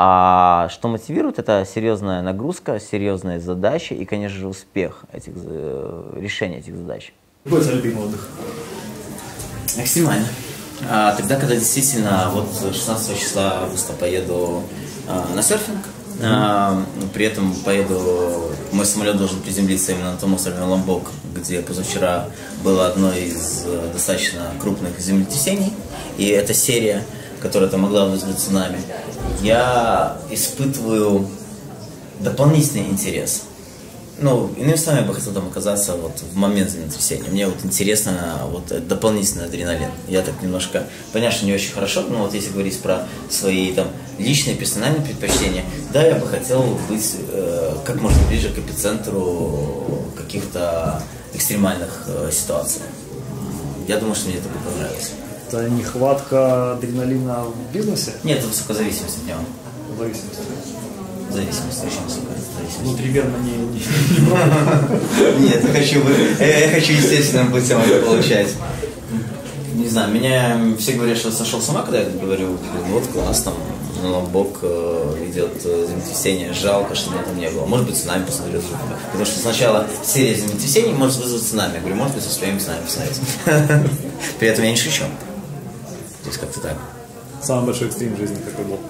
А что мотивирует, это серьезная нагрузка, серьезные задачи и, конечно же, успех этих, решения этих задач. Какой у тебя любимый отдых? Экстремально. А, тогда, когда действительно вот шестнадцатого числа августа поеду а, на серфинг, а, при этом поеду, мой самолет должен приземлиться именно на том острове Ломбок, где позавчера было одно из достаточно крупных землетрясений, и эта серия, которая там могла вызвать цунами, я испытываю дополнительный интерес. Ну, иными словами, я бы хотел там оказаться вот в момент землетрясения. Мне вот интересно вот дополнительный адреналин. Я так немножко, понятно, что не очень хорошо, но вот если говорить про свои там личные, персональные предпочтения, да, я бы хотел быть э, как можно ближе к эпицентру каких-то экстремальных э, ситуаций. Я думаю, что мне это бы понравилось. Это нехватка адреналина в бизнесе? Нет, это высокозависимость от него. Зависимость. Зависимость, очень высокая. Ну, примерно не... не... Нет, я хочу, я хочу естественным путем это получать. Не знаю, меня все говорят, что сошел с ума, когда я говорю, вот классно, на Ломбок идет землетрясение, жалко, что меня там не было. Может быть, цунами посмотрю. Потому что сначала серия землетрясений может вызвать цунами. Я говорю, может быть, успеем цунами посмотреть. При этом я не шучу. То есть как-то так. Самый большой экстрим в жизни какой был?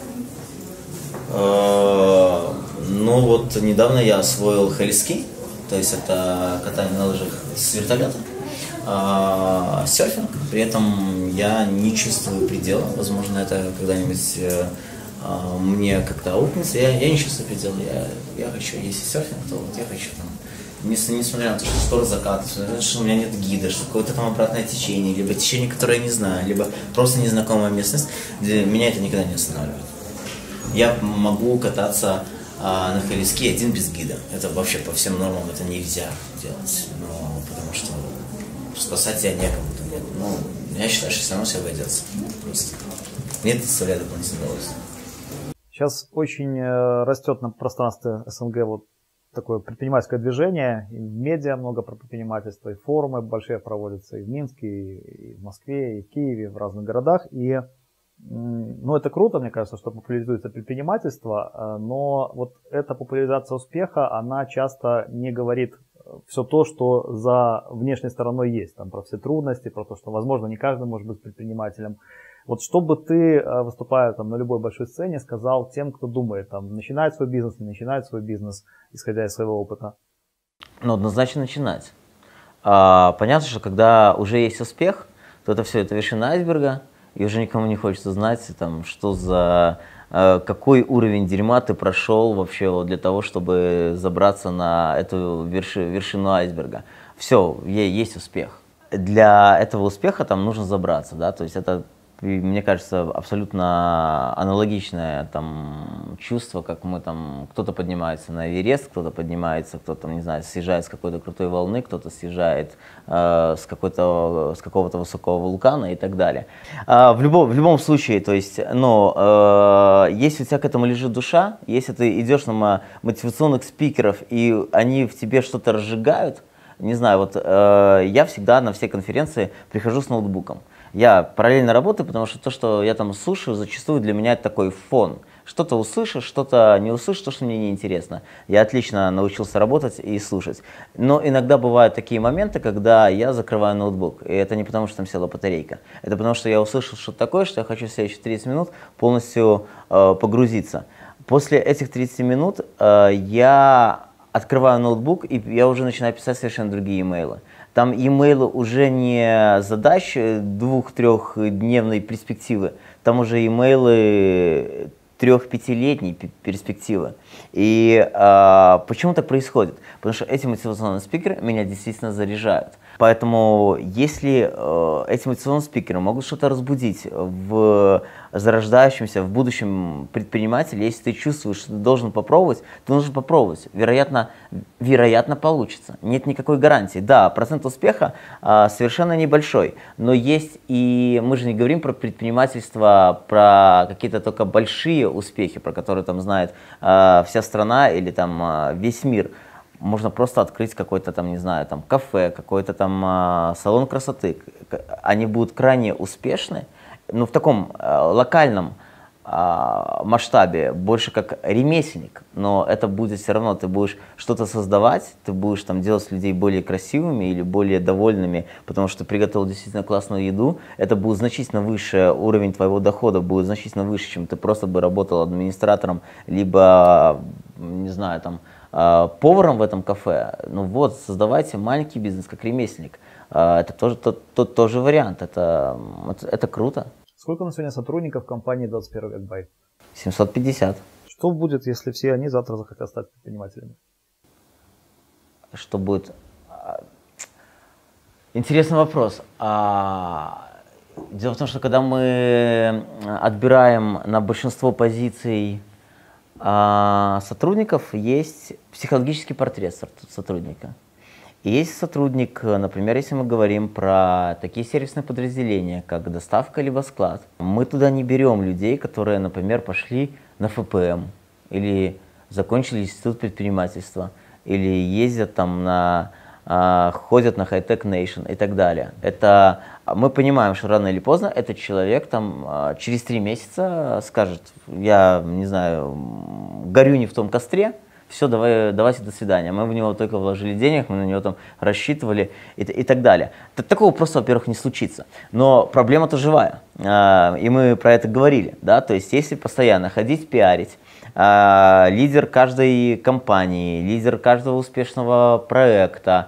Ну вот недавно я освоил хелиски, то есть это катание на лыжах с вертолета, а, серфинг, при этом я не чувствую предела, возможно это когда-нибудь а, мне как-то аукнется, я, я не чувствую предела, я, я хочу, если серфинг, то вот я хочу там, несмотря на то, что скоро закат, несмотря на то, что у меня нет гида, что какое-то там обратное течение, либо течение, которое я не знаю, либо просто незнакомая местность, для меня это никогда не останавливает. Я могу кататься а, на хелиски один без гида. Это вообще по всем нормам это нельзя делать. Но, потому что спасать тебя некому. Нет. Ну, я считаю, что все равно все обойдется. Просто. Мне это доставляет дополнительное удовольствие. Сейчас очень растет на пространстве СНГ вот такое предпринимательское движение, и в медиа много про предпринимательство, и форумы большие проводятся и в Минске, и в Москве, и в Киеве, в разных городах. И ну, это круто, мне кажется, что популяризуется предпринимательство, но вот эта популяризация успеха, она часто не говорит все то, что за внешней стороной есть, там, про все трудности, про то, что, возможно, не каждый может быть предпринимателем. Вот что бы ты, выступая там, на любой большой сцене, сказал тем, кто думает, там, начинает свой бизнес, не начинает свой бизнес, исходя из своего опыта? Ну, однозначно начинать. А, понятно, что когда уже есть успех, то это все, это вершина айсберга, и уже никому не хочется знать, там, что за, э, какой уровень дерьма ты прошел вообще вот для того, чтобы забраться на эту верши, вершину айсберга. Все, есть успех. Для этого успеха там нужно забраться, да, то есть это, мне кажется, абсолютно аналогичное там чувство, как мы там, кто-то поднимается на Эверест, кто-то поднимается, кто-то, не знаю, съезжает с какой-то крутой волны, кто-то съезжает э, с, какой-то, с какого-то высокого вулкана и так далее. А, в, любом, в любом случае, то есть, ну, э, если у тебя к этому лежит душа, если ты идешь на мотивационных спикеров, и они в тебе что-то разжигают, не знаю, вот э, я всегда на все конференции прихожу с ноутбуком. Я параллельно работаю, потому что то, что я там слушаю, зачастую для меня это такой фон. Что-то услышишь, что-то не услышишь, то, что мне неинтересно. Я отлично научился работать и слушать. Но иногда бывают такие моменты, когда я закрываю ноутбук. И это не потому, что там села батарейка. Это потому, что я услышал что-то такое, что я хочу в следующие тридцать минут полностью э, погрузиться. После этих тридцати минут э, я открываю ноутбук, и я уже начинаю писать совершенно другие имейлы. Там имейлы уже не задач двух-трехдневной перспективы, там уже имейлы трех-пятилетней перспективы. И а, почему так происходит? Потому что эти мотивационные спикеры меня действительно заряжают. Поэтому если э, эти мотивационные спикеры могут что-то разбудить в зарождающемся, в будущем предпринимателе, если ты чувствуешь, что ты должен попробовать, ты должен попробовать. Вероятно, вероятно получится. Нет никакой гарантии. Да, процент успеха э, совершенно небольшой, но есть и, мы же не говорим про предпринимательство, про какие-то только большие успехи, про которые там знает э, вся страна или там э, весь мир. Можно просто открыть какой-то там, не знаю, там кафе, какой-то там э, салон красоты. Они будут крайне успешны, ну, в таком э, локальном э, масштабе, больше как ремесленник, но это будет все равно, ты будешь что-то создавать, ты будешь там делать людей более красивыми или более довольными, потому что ты приготовил действительно классную еду, это будет значительно выше, уровень твоего дохода будет значительно выше, чем ты просто бы работал администратором, либо, не знаю, там, поваром в этом кафе. Ну вот, создавайте маленький бизнес как ремесленник. Это тоже, тот, тот, тоже вариант, это, это, это круто. Сколько на сегодня сотрудников в компании двадцать первый век бай? семьсот пятьдесят. Что будет, если все они завтра захотят стать предпринимателями? Что будет? Интересный вопрос. Дело в том, что когда мы отбираем на большинство позиций сотрудников, есть психологический портрет сотрудника. И есть сотрудник, например, если мы говорим про такие сервисные подразделения, как доставка либо склад, мы туда не берем людей, которые, например, пошли на эф пэ эм или закончили институт предпринимательства, или ездят там на, а, ходят на High-Tech Nation и так далее. Это, мы понимаем, что рано или поздно этот человек там через три месяца скажет: я, не знаю, горю не в том костре, все, давай, давайте, до свидания. Мы в него только вложили денег, мы на него там рассчитывали и, и так далее. Такого просто, во-первых, не случится. Но проблема-то живая, и мы про это говорили, да, то есть если постоянно ходить пиарить, лидер каждой компании, лидер каждого успешного проекта,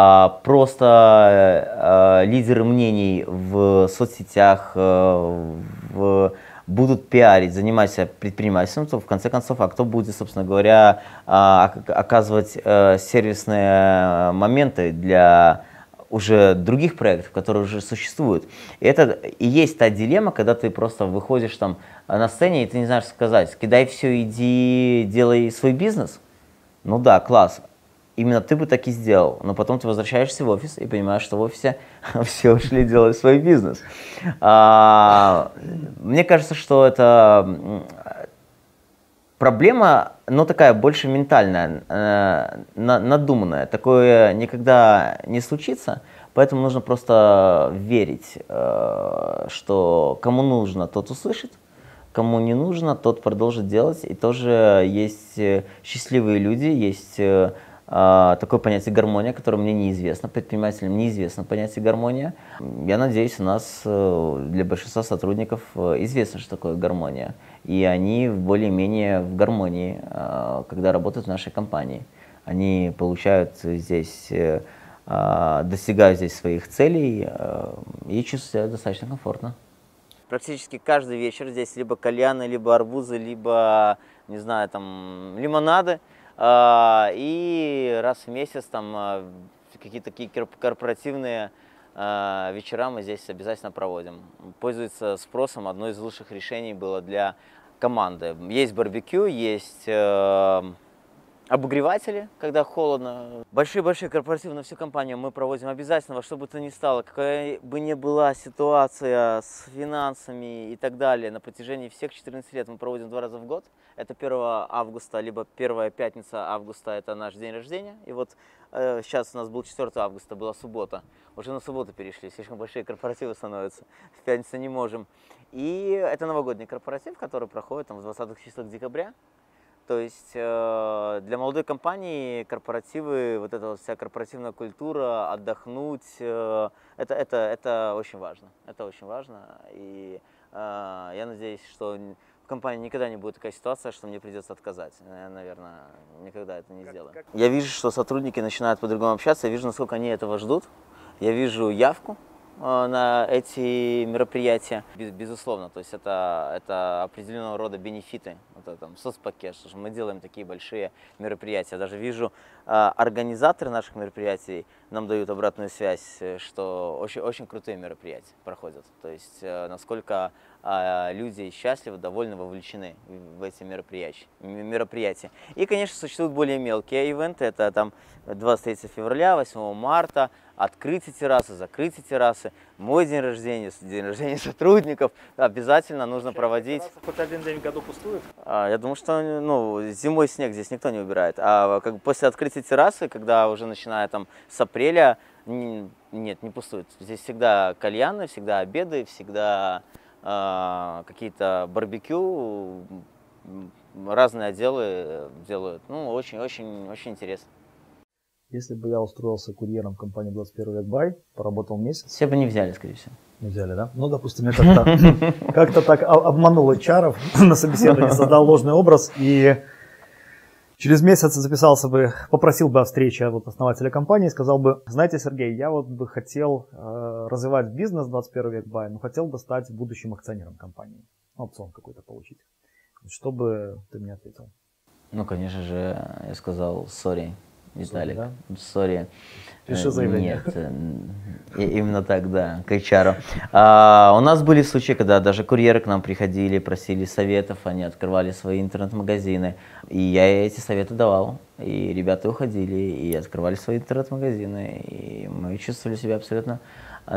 просто лидеры мнений в соцсетях, в будут пиарить, заниматься предпринимательством, то в конце концов, а кто будет, собственно говоря, оказывать сервисные моменты для уже других проектов, которые уже существуют. И это и есть та дилемма, когда ты просто выходишь там на сцене, и ты не знаешь, что сказать. Кидай все, иди, делай свой бизнес. Ну да, класс. Именно ты бы так и сделал, но потом ты возвращаешься в офис и понимаешь, что в офисе все ушли делать свой бизнес. А, мне кажется, что это Проблема, ну, такая больше ментальная, э, на, надуманная. Такое никогда не случится, поэтому нужно просто верить, э, что кому нужно, тот услышит, кому не нужно, тот продолжит делать. И тоже есть счастливые люди, есть э, такое понятие гармония, которое мне неизвестно, предпринимателям неизвестно понятие гармония. Я надеюсь, у нас э, для большинства сотрудников э, известно, что такое гармония. И они более-менее в гармонии, э, когда работают в нашей компании. Они получают здесь, э, э, достигают здесь своих целей э, и чувствуют себя достаточно комфортно. Практически каждый вечер здесь либо кальяны, либо арбузы, либо, не знаю, там, лимонады. И раз в месяц там какие-то такие корпоративные вечера мы здесь обязательно проводим. Пользуется спросом, одно из лучших решений было для команды. Есть барбекю, есть обогреватели, когда холодно. Большие-большие корпоративы на всю компанию мы проводим обязательно, во что бы то ни стало, какая бы ни была ситуация с финансами и так далее. На протяжении всех четырнадцати лет мы проводим два раза в год. Это первого августа, либо первая пятница августа, это наш день рождения. И вот э, сейчас у нас был четвёртого августа, была суббота. Уже на субботу перешли, слишком большие корпоративы становятся. В пятницу не можем. И это новогодний корпоратив, который проходит там, в двадцатых числах декабря. То есть э, для молодой компании корпоративы, вот эта вот вся корпоративная культура, отдохнуть, э, это, это, это очень важно. Это очень важно. И э, я надеюсь, что в компании никогда не будет такая ситуация, что мне придется отказать. Я, наверное, никогда это не сделаю. Я вижу, что сотрудники начинают по-другому общаться, я вижу, насколько они этого ждут. Я вижу явку на эти мероприятия, безусловно, то есть это, это определенного рода бенефиты, вот там соцпакет, что мы делаем такие большие мероприятия. Даже вижу, организаторы наших мероприятий нам дают обратную связь, что очень, очень крутые мероприятия проходят, то есть насколько люди счастливы, довольны, вовлечены в эти мероприятия. мероприятия. И, конечно, существуют более мелкие ивенты, это там двадцать третьего февраля, восьмого марта, открытие террасы, закрытие террасы, мой день рождения, день рождения сотрудников. Обязательно нужно Сейчас проводить. Хоть один день в году пустует? А, я думаю, что ну, зимой снег здесь никто не убирает. А как бы после открытия террасы, когда уже начиная там с апреля, не, нет, не пустует. Здесь всегда кальяны, всегда обеды, всегда э, какие-то барбекю, разные отделы делают. Ну, очень-очень-очень интересно. Если бы я устроился курьером в компании двадцать первый век бай, поработал месяц. Все бы не взяли, скорее всего. Не взяли, да? Ну, допустим, я как-то как так обманул эйч ар на собеседовании, создал ложный образ и через месяц записался бы, попросил бы о встрече вот основателя компании, сказал бы: знаете, Сергей, я вот бы хотел э, развивать бизнес двадцать первый век бай, но хотел бы стать будущим акционером компании, опцион какой-то получить. Что бы ты мне ответил? Ну, конечно же, я сказал: сори. Виталик, сори. Пиши заявление. Нет, именно так, да, к эйч ар. А, у нас были случаи, когда даже курьеры к нам приходили, просили советов, они открывали свои интернет-магазины, и я эти советы давал, и ребята уходили, и открывали свои интернет-магазины, и мы чувствовали себя абсолютно э,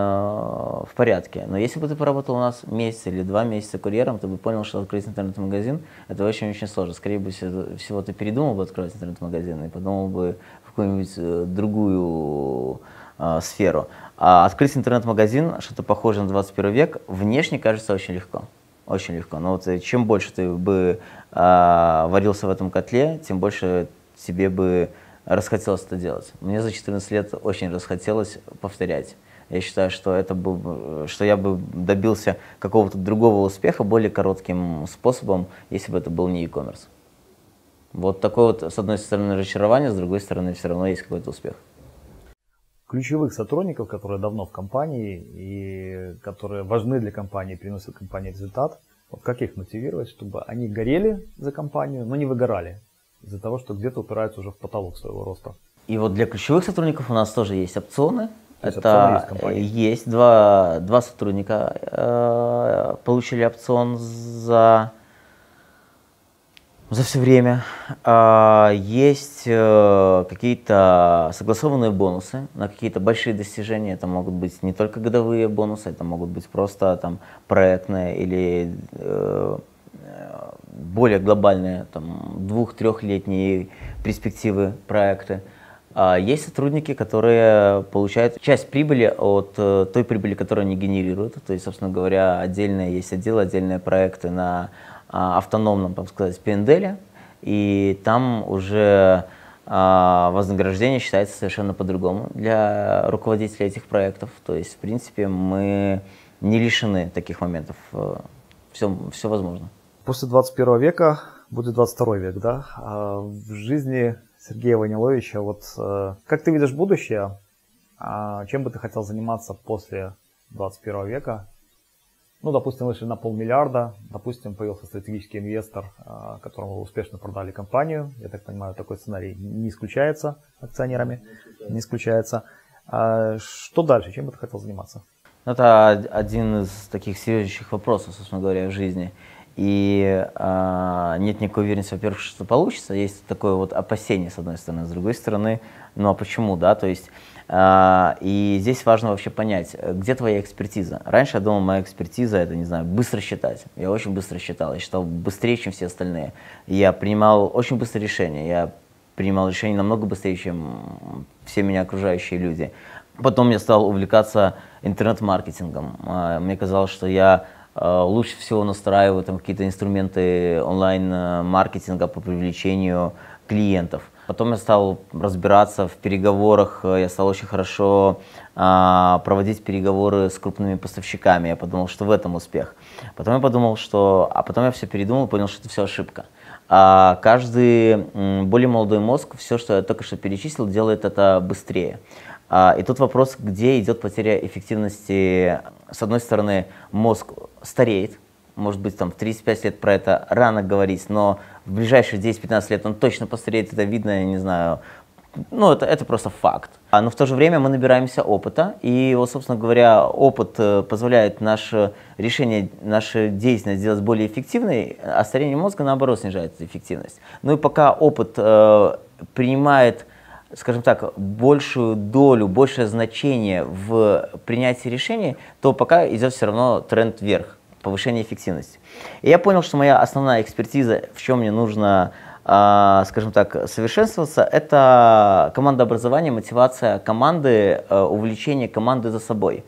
в порядке. Но если бы ты поработал у нас месяц или два месяца курьером, ты бы понял, что открыть интернет-магазин — это очень-очень сложно. Скорее всего, ты передумал бы открывать интернет-магазин и подумал бы в какую-нибудь другую э, сферу. А открыть интернет-магазин, что-то похожее на двадцать первый век, внешне кажется очень легко. Очень легко. Но вот чем больше ты бы э, варился в этом котле, тем больше тебе бы расхотелось это делать. Мне за четырнадцать лет очень расхотелось повторять. Я считаю, что, это был, что я бы добился какого-то другого успеха более коротким способом, если бы это был не e-commerce. Вот такое вот, с одной стороны, разочарование, с другой стороны, все равно есть какой-то успех. Ключевых сотрудников, которые давно в компании и которые важны для компании, приносят компании результат, вот как их мотивировать, чтобы они горели за компанию, но не выгорали из-за того, что где-то упираются уже в потолок своего роста? И вот для ключевых сотрудников у нас тоже есть опционы. есть это опционы есть, есть два, два сотрудника э, получили опцион за, за все время. Э, есть э, какие-то согласованные бонусы на какие-то большие достижения. Это могут быть не только годовые бонусы, это могут быть просто там проектные или э, более глобальные, там, двух-трехлетние перспективы проекты. А есть сотрудники, которые получают часть прибыли от э, той прибыли, которую они генерируют. То есть, собственно говоря, отдельные есть отделы, отдельные проекты на а, автономном, так сказать, пи энд эл, и там уже а, вознаграждение считается совершенно по-другому для руководителей этих проектов. То есть, в принципе, мы не лишены таких моментов. Все, все возможно. После двадцать первого века будет двадцать второй век, да? А в жизни Сергея Ваниловича, вот э, как ты видишь будущее, а чем бы ты хотел заниматься после двадцать первого века? Ну, допустим, вышли на полмиллиарда, допустим, появился стратегический инвестор, э, которому вы успешно продали компанию. Я так понимаю, такой сценарий не исключается акционерами, не исключается. А что дальше? Чем бы ты хотел заниматься? Это один из таких серьезных вопросов, собственно говоря, в жизни. И а, нет никакой уверенности, во-первых, что получится. Есть такое вот опасение, с одной стороны. С другой стороны, ну а почему, да? То есть, а, и здесь важно вообще понять, где твоя экспертиза. Раньше я думал, моя экспертиза — это, не знаю, быстро считать. Я очень быстро считал, я считал быстрее, чем все остальные. Я принимал очень быстрые решения. Я принимал решения намного быстрее, чем все меня окружающие люди. Потом я стал увлекаться интернет-маркетингом. Мне казалось, что я лучше всего настраиваю там какие-то инструменты онлайн-маркетинга по привлечению клиентов. Потом я стал разбираться в переговорах, я стал очень хорошо а, проводить переговоры с крупными поставщиками. Я подумал, что в этом успех. Потом я подумал, что... А потом я все передумал, понял, что это все ошибка. А каждый м, более молодой мозг, все, что я только что перечислил, делает это быстрее. И тут вопрос, где идет потеря эффективности. С одной стороны, мозг стареет, может быть, там, в тридцать пять лет про это рано говорить, но в ближайшие десять-пятнадцать лет он точно постареет, это видно, я не знаю, ну, это, это просто факт. Но в то же время мы набираемся опыта, и, вот, собственно говоря, опыт позволяет наше решение, нашу деятельность сделать более эффективной, а старение мозга, наоборот, снижает эффективность. Ну и пока опыт э, принимает, скажем так, большую долю, большее значение в принятии решений, то пока идет все равно тренд вверх, повышение эффективности. И я понял, что моя основная экспертиза, в чем мне нужно, э, скажем так, совершенствоваться, это командообразование, мотивация команды, э, увлечение команды за собой.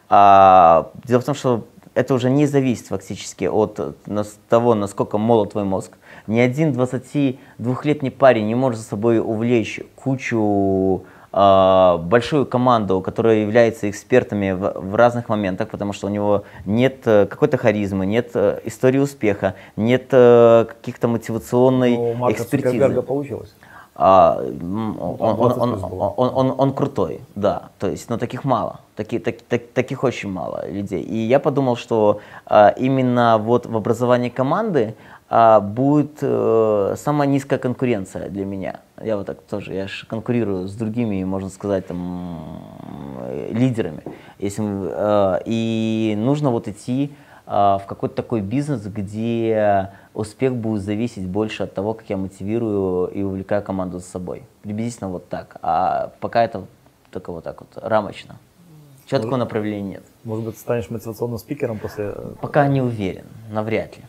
А, дело в том, что это уже не зависит фактически от того, насколько молод твой мозг. Ни один двадцатидвухлетний парень не может за собой увлечь кучу, э, большую команду, которая является экспертами в, в разных моментах, потому что у него нет какой-то харизмы, нет э, истории успеха, нет э, каких-то мотивационной Но у Марка экспертизы. Цукерберга получилось. А, он, он, он, он, он, он крутой, да, то есть, но таких мало, таки, так, так, таких очень мало людей. И я подумал, что а, именно вот в образовании команды а, будет а, самая низкая конкуренция для меня. Я вот так тоже, я же конкурирую с другими, можно сказать, там, лидерами. Если, а, и нужно вот идти в какой-то такой бизнес, где успех будет зависеть больше от того, как я мотивирую и увлекаю команду за собой. Приблизительно вот так. А пока это только вот так вот, рамочно. Четкого направления нет. Может быть, станешь мотивационным спикером после... Пока не уверен, навряд ли.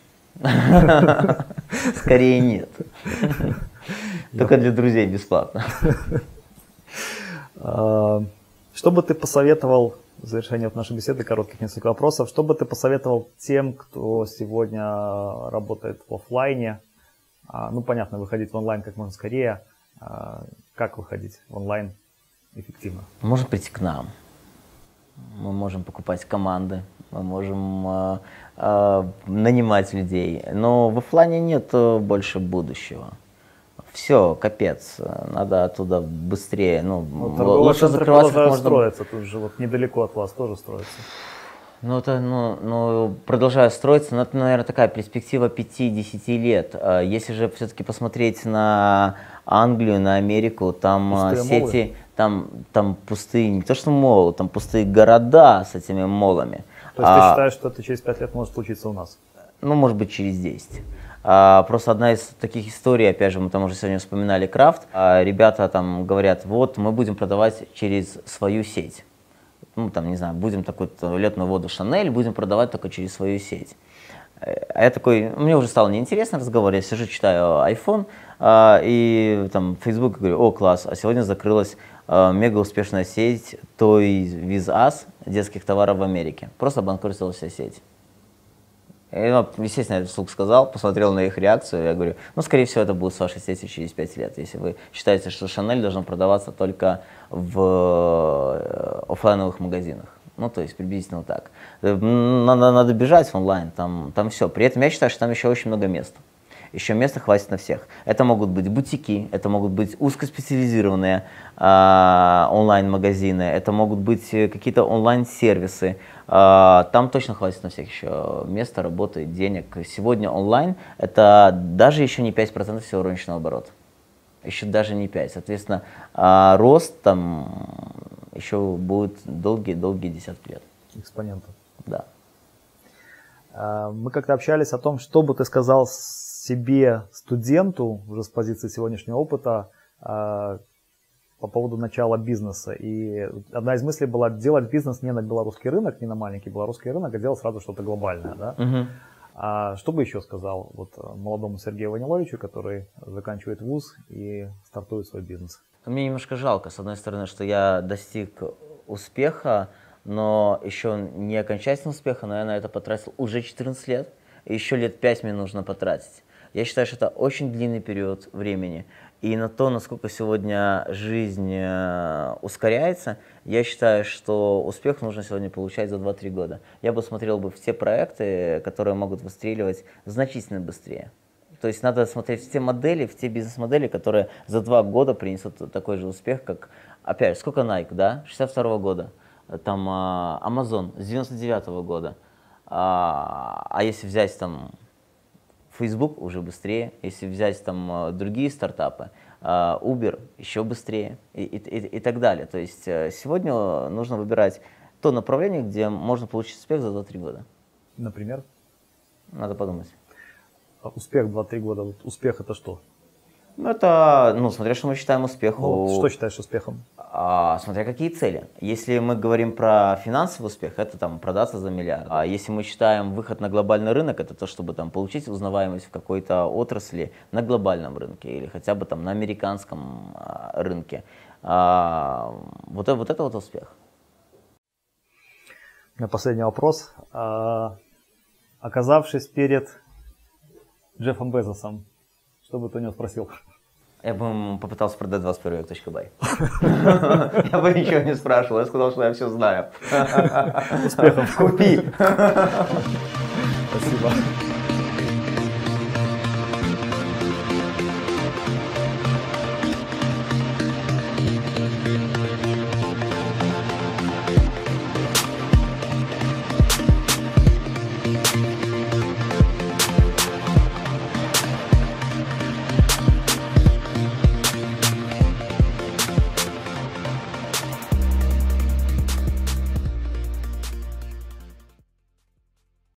Скорее нет. Только для друзей бесплатно. Что бы ты посоветовал, в завершение вот нашей беседы, коротких несколько вопросов, что бы ты посоветовал тем, кто сегодня работает в офлайне? Ну, понятно, выходить в онлайн как можно скорее. Как выходить в онлайн эффективно? Можно прийти к нам. Мы можем покупать команды, мы можем э, э, нанимать людей. Но в офлайне нет больше будущего. Все, капец, надо оттуда быстрее. Ну, ну, лучше закрываться как можно... строится, тут же вот недалеко от вас тоже строится. Ну, это, ну, ну, продолжаю строиться, но это, наверное, такая перспектива пяти-десяти лет. Если же все-таки посмотреть на Англию, на Америку, там пустые сети, молы. там, там пустые, не то что молы, там пустые города с этими молами. То есть а, ты считаешь, что это через пять лет может случиться у нас? Ну, может быть, через десять. А, просто одна из таких историй, опять же, мы там уже сегодня вспоминали Крафт, а ребята там говорят, вот мы будем продавать через свою сеть. Ну, там, не знаю, будем такую туалетную воду Шанель, будем продавать только через свою сеть. А я такой, мне уже стало неинтересно разговор, я сижу, читаю iPhone, а, и там в Facebook говорю, о, класс, а сегодня закрылась а, мега успешная сеть Toys with Us детских товаров в Америке. Просто обанкротилась вся сеть. И, ну, естественно, я вслух сказал, посмотрел на их реакцию, я говорю, ну, скорее всего, это будет с вашей сетью через пять лет, если вы считаете, что Шанель должен продаваться только в офлайновых магазинах. Ну, то есть приблизительно так. Надо, надо бежать в онлайн, там, там все. При этом я считаю, что там еще очень много мест. Еще места хватит на всех. Это могут быть бутики, это могут быть узкоспециализированные э, онлайн-магазины, это могут быть какие-то онлайн-сервисы. Э, там точно хватит на всех еще места, работы, денег. Сегодня онлайн – это даже еще не пять процентов всего розничного оборота. Еще даже не пять процентов. Соответственно, э, рост там еще будет долгие-долгие десятки лет. Экспонентов. Да. Мы как-то общались о том, что бы ты сказал себе, студенту, уже с позиции сегодняшнего опыта, по поводу начала бизнеса. И одна из мыслей была делать бизнес не на белорусский рынок, не на маленький белорусский рынок, а делать сразу что-то глобальное. Да? Угу. А что бы еще сказал вот молодому Сергею Ваниловичу, который заканчивает вуз и стартует свой бизнес? Мне немножко жалко, с одной стороны, что я достиг успеха, но еще не окончательного успеха, но я на это потратил уже четырнадцать лет, и еще лет пять мне нужно потратить. Я считаю, что это очень длинный период времени, и на то, насколько сегодня жизнь ускоряется, я считаю, что успех нужно сегодня получать за два-три года. Я бы смотрел бы в те проекты, которые могут выстреливать значительно быстрее. То есть надо смотреть в те модели, в те бизнес-модели, которые за два года принесут такой же успех, как, опять, сколько Nike, да, шестьдесят второго года, там Amazon с девяносто девятого года, а, а если взять там Facebook, уже быстрее, если взять там другие стартапы, Uber еще быстрее и, и, и, и так далее. То есть сегодня нужно выбирать то направление, где можно получить успех за два-три года. Например? Надо подумать. Успех два-три года. Вот успех это что? Ну, это, ну, смотря что мы считаем успехом. Ну, что считаешь успехом? А, смотря какие цели. Если мы говорим про финансовый успех, это там продаться за миллиард. А если мы считаем выход на глобальный рынок, это то, чтобы там получить узнаваемость в какой-то отрасли на глобальном рынке или хотя бы там на американском а, рынке. А, вот, вот это вот успех. У меня последний вопрос. А, оказавшись перед Джеффом Безосом, что бы ты у него спросил? Я бы ему попытался продать двадцать первый век точка бай. Я бы ничего не спрашивал, я сказал, что я все знаю. Успехов. Купи. Спасибо.